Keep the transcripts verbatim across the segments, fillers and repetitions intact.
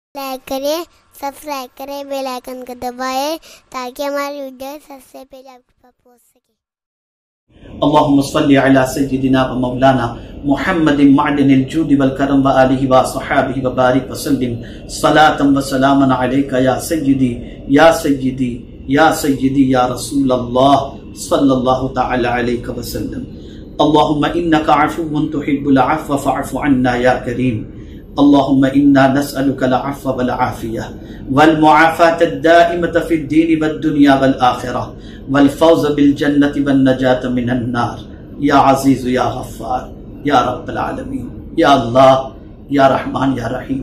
Like کریں، subscribe کریں، bell icon کو دبائیں تاکہ ہماری ویڈیو سب سے پہلے آپ کے پاس پہنچ سکے۔ اللهم صل على سيدنا ومولانا محمد معدن الجود والكرم وآله وصحابه وبارك وسلم صلاة وسلاما عليك يا سيدي يا سيدي يا سيدي يا رسول الله صلى الله تعالى عليك وسلم. اللهم إنك عفو تحب العفو فاعف عنا يا كريم. اللهم إنا نسألك العفو والعافية والمعافاة الدائمة في الدين والدنيا والآخرة والفوز بالجنة والنجاة من النار يا عزيز يا غفار يا رب العالمين يا الله يا رحمن يا رحيم.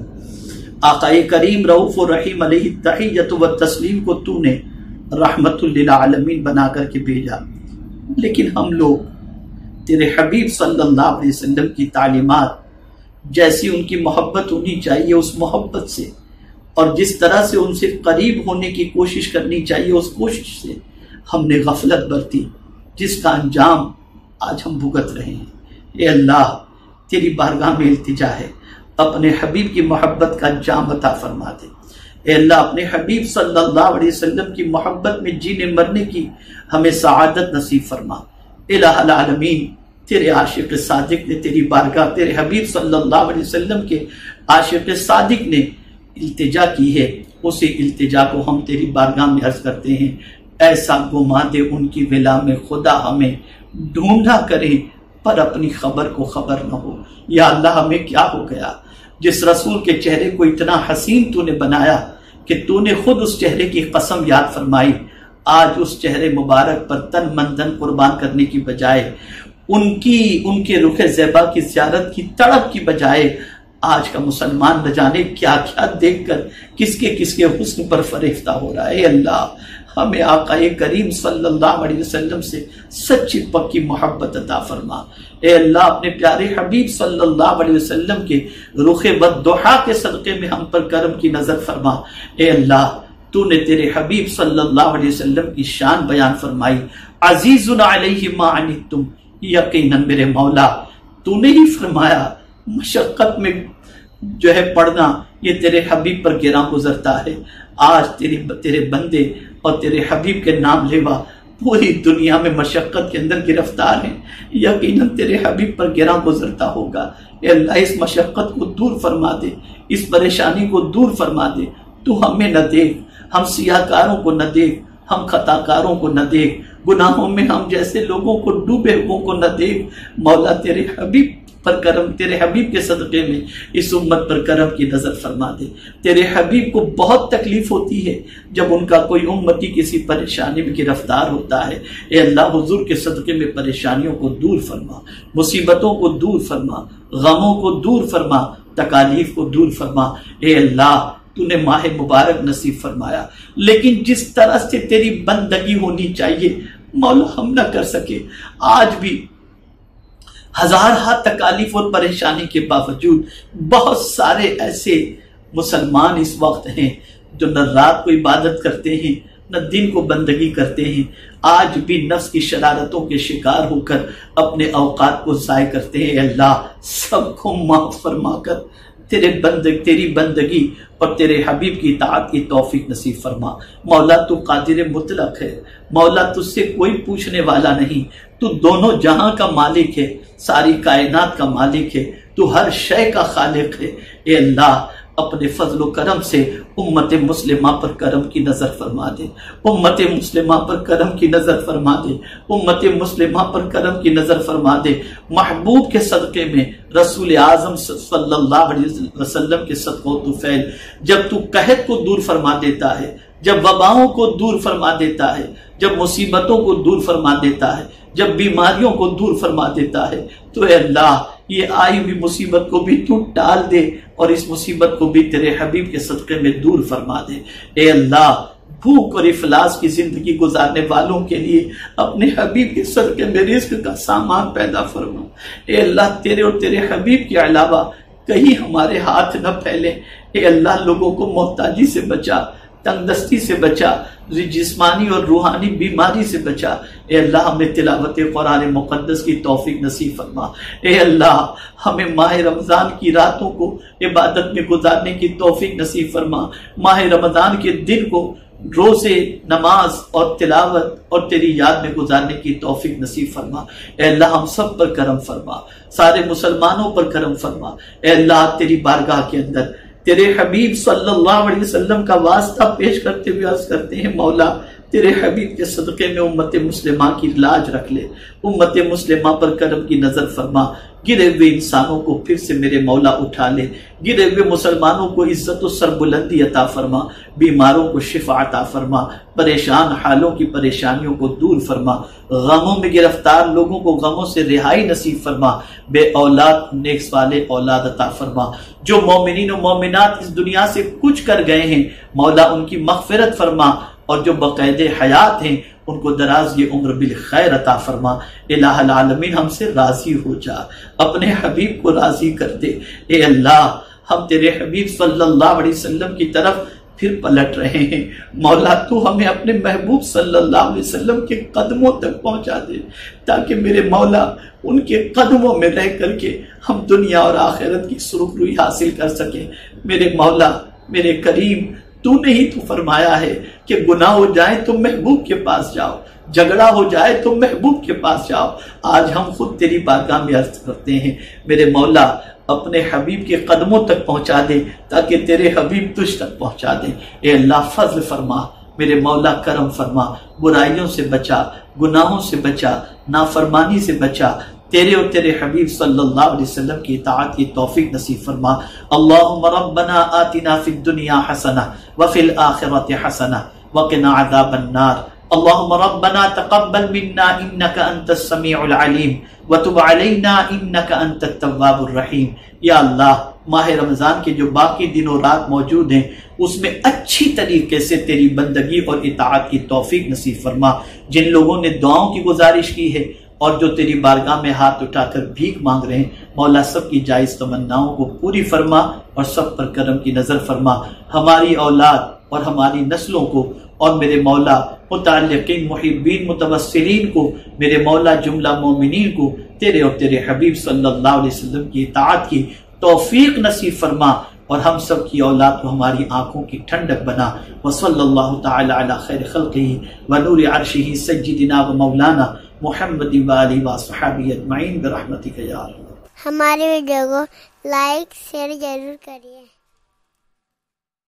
آقا کریم رؤوف الرحیم علیہ التحیۃ والتسلیم کو تو نے رحمت للعالمین بنا کر کے بھیجا، لیکن ہم لوگ تیرے حبیب صلی اللہ علیہ وسلم کی تعلیمات جیسی ان کی محبت ہونی چاہیے اس محبت سے، اور جس طرح سے ان سے قریب ہونے کی کوشش کرنی چاہیے اس کوشش سے ہم نے غفلت برتی، جس کا انجام آج ہم بھگت رہے ہیں۔ اے اللہ تیری بارگاہ میں التجا ہے، اپنے حبیب کی محبت کا جام عطا فرما دے۔ اے اللہ اپنے حبیب صلی اللہ علیہ وسلم کی محبت میں جینے مرنے کی ہمیں سعادت نصیب فرما۔ الہ العالمین تیرے عاشق صادق نے تیری بارگاہ، تیرے حبیب صلی اللہ علیہ وسلم کے عاشق صادق نے التجا کی ہے، اسی التجا کو ہم تیری بارگاہ میں عرض کرتے ہیں۔ ایسا گما دے ان کی ولا میں خدا ہمیں ڈھونڈا کرے پر اپنی خبر کو خبر نہ ہو۔ یا اللہ ہمیں کیا ہو گیا، جس رسول کے چہرے کو اتنا حسین تو نے بنایا کہ تو نے خود اس چہرے کی قسم یاد فرمائی، آج اس چہرے مبارک پر تن من دھن قربان کرنے کی بجائے، ان کی ان کے رخ زیبا کی زیارت کی تڑپ کی بجائے آج کا مسلمان نہ جانے کیا کیا دیکھ کر کس کے کس کے حسن پر فریفتہ ہو رہا ہے۔ اے اللہ ہمیں آقا کریم صلی اللہ علیہ وسلم سے سچی پکی محبت عطا فرما۔ اے اللہ اپنے پیارے حبیب صلی اللہ علیہ وسلم کے رخ والضحا کے صدقے میں ہم پر کرم کی نظر فرما۔ اے اللہ تو نے تیرے حبیب صلی اللہ علیہ وسلم کی شان بیان فرمائی، عزیز علیہ ما عنتم، یقیناً میرے مولا تو نے ہی فرمایا مشقت میں جو ہے پڑھنا یہ تیرے حبیب پر گراں گزرتا ہے۔ آج تیری تیرے بندے اور تیرے حبیب کے نام لیوا پوری دنیا میں مشقت کے اندر گرفتار ہیں، یقیناً تیرے حبیب پر گراں گزرتا ہوگا۔ اے اللہ اس مشقت کو دور فرما دے، اس پریشانی کو دور فرما دے۔ تو ہمیں نہ دیکھ، ہم سیاہ کاروں کو نہ دیکھ، ہم خطا کاروں کو نہ دیکھ، گناہوں میں ہم جیسے لوگوں کو ڈوبے ہوئے کو نہ دیکھ۔ مولا تیرے حبیب پر کرم، تیرے حبیب کے صدقے میں اس امت پر کرم کی نظر فرما دے۔ تیرے حبیب کو بہت تکلیف ہوتی ہے جب ان کا کوئی امتی کسی پریشانی میں گرفتار ہوتا ہے۔ اے اللہ حضور کے صدقے میں پریشانیوں کو دور فرما، مصیبتوں کو دور فرما، غموں کو دور فرما، تکالیف کو دور فرما۔ اے اللہ تو نے ماہ مبارک نصیب فرمایا، لیکن جس طرح سے تیری بندگی ہونی چاہیے مولا ہم نہ کر سکے۔ آج بھی ہزار ہاتھ تکالیف اور پریشانی کے باوجود بہت سارے ایسے مسلمان اس وقت ہیں جو نہ رات کو عبادت کرتے ہیں نہ دن کو بندگی کرتے ہیں، آج بھی نفس کی شرارتوں کے شکار ہو کر اپنے اوقات کو ضائع کرتے ہیں۔ اللہ سب کو معاف فرما کر تیرے بندگ تیری بندگی اور تیرے حبیب کی اطاعت کی توفیق نصیب فرما۔ مولا تو قادر مطلق ہے، مولا تجھ سے کوئی پوچھنے والا نہیں، تو دونوں جہاں کا مالک ہے، ساری کائنات کا مالک ہے، تو ہر شے کا خالق ہے۔ اے اللہ اپنے فضل و کرم سے امت مسلمہ پر کرم کی نظر فرما دے، امت مسلمہ پر کرم کی نظر فرما دے، امت مسلمہ پر کرم کی نظر فرما دے۔ محبوب کے صدقے میں، رسول اعظم صلی اللہ علیہ وسلم کے صدقہ و طفیل، جب تو قحط کو دور فرما دیتا ہے، جب وباؤں کو دور فرما دیتا ہے، جب مصیبتوں کو دور فرما دیتا ہے، جب بیماریوں کو دور فرما دیتا ہے، تو اے اللہ یہ آئی ہوئی مصیبت کو بھی تو ٹال دے اور اس مصیبت کو بھی تیرے حبیب کے صدقے میں دور فرما دے۔ اے اللہ بھوک اور افلاس کی زندگی گزارنے والوں کے لیے اپنے حبیب کے صدقے میں رزق کا سامان پیدا فرما۔ اے اللہ تیرے اور تیرے حبیب کے علاوہ کہیں ہمارے ہاتھ نہ پھیلے۔ اے اللہ لوگوں کو محتاجی سے بچا، تنگ دستی سے بچا، جسمانی اور روحانی بیماری سے بچا۔ اے اللہ ہمیں تلاوت قرآن مقدس کی توفیق نصیب فرما۔ اے اللہ ہمیں ماہ رمضان کی راتوں کو عبادت میں گزارنے کی توفیق نصیب فرما، ماہ رمضان کے دن کو روزے، نماز اور تلاوت اور تیری یاد میں گزارنے کی توفیق نصیب فرما۔ اے اللہ ہم سب پر کرم فرما، سارے مسلمانوں پر کرم فرما۔ اے اللہ تیری بارگاہ کے اندر تیرے حبیب صلی اللہ علیہ وسلم کا واسطہ پیش کرتے ہوئے عرض کرتے ہیں، مولا تیرے حبیب کے صدقے میں امت مسلمہ کی لاج رکھ لے، امت مسلمہ پر کرم کی نظر فرما، گرے ہوئے انسانوں کو پھر سے میرے مولا اٹھا لے، گرے ہوئے مسلمانوں کو عزت و سربلندی عطا فرما، بیماروں کو شفا عطا فرما، پریشان حالوں کی پریشانیوں کو دور فرما، غموں میں گرفتار لوگوں کو غموں سے رہائی نصیب فرما، بے اولاد نیک صالح اولاد عطا فرما، جو مومنین و مومنات اس دنیا سے کچھ کر گئے ہیں مولا ان کی مغفرت فرما، اور جو بقید حیات ہیں ان کو دراز یہ عمر بالخیر عطا فرما۔ الہ العالمین ہم سے راضی ہو جا، اپنے حبیب کو راضی کر دے۔ اے اللہ ہم تیرے حبیب صلی اللہ علیہ وسلم کی طرف پھر پلٹ رہے ہیں، مولا تو ہمیں اپنے محبوب صلی اللہ علیہ وسلم کے قدموں تک پہنچا دے، تاکہ میرے مولا ان کے قدموں میں رہ کر کے ہم دنیا اور آخرت کی سرخروئی حاصل کر سکیں۔ میرے مولا میرے کریم تو نے ہی تو فرمایا ہے کہ گناہ ہو جائے تو محبوب کے پاس جاؤ، جھگڑا ہو جائے تو محبوب کے پاس جاؤ۔ آج ہم خود تیری بارگاہ میں عرض کرتے ہیں، میرے مولا اپنے حبیب کے قدموں تک پہنچا دے تاکہ تیرے حبیب تجھ تک پہنچا دے۔ اے اللہ فضل فرما، میرے مولا کرم فرما، برائیوں سے بچا، گناہوں سے بچا، نافرمانی سے بچا، تیرے اور تیرے حبیب صلی اللہ علیہ وسلم کی اطاعت کی توفیق نصیب فرما۔ اللہم ربنا آتنا فی الدنیا حسنہ وفی الآخرۃ حسنہ وقنا عذاب النار۔ اللہم ربنا تقبل منا انک انت السمیع العلیم وتب علینا انک انت التواب الرحیم۔ یا اللہ ماہ رمضان کے جو باقی دن و رات موجود ہیں اس میں اچھی طریقے سے تیری بندگی اور اطاعت کی توفیق نصیب فرما۔ جن لوگوں نے دعاؤں کی گزارش کی ہے اور جو تیری بارگاہ میں ہاتھ اٹھا کر بھیک مانگ رہے ہیں مولا سب کی جائز تمناؤں کو پوری فرما اور سب پر کرم کی نظر فرما۔ ہماری اولاد اور ہماری نسلوں کو اور میرے مولا متعلقین محبین متوسلین کو، میرے مولا جملہ مومنین کو تیرے اور تیرے حبیب صلی اللہ علیہ وسلم کی اطاعت کی توفیق نصیب فرما، اور ہم سب کی اولاد کو ہماری آنکھوں کی ٹھنڈک بنا۔ وصلی اللہ تعالی علی خیر خلقہ ونور عرشہ سیدنا و مولانا محمد وآلہ وصحبہ اجمعین برحمتک یا ارحم۔ ہمارے ویڈیو کو لائک شیئر ضرور کریے۔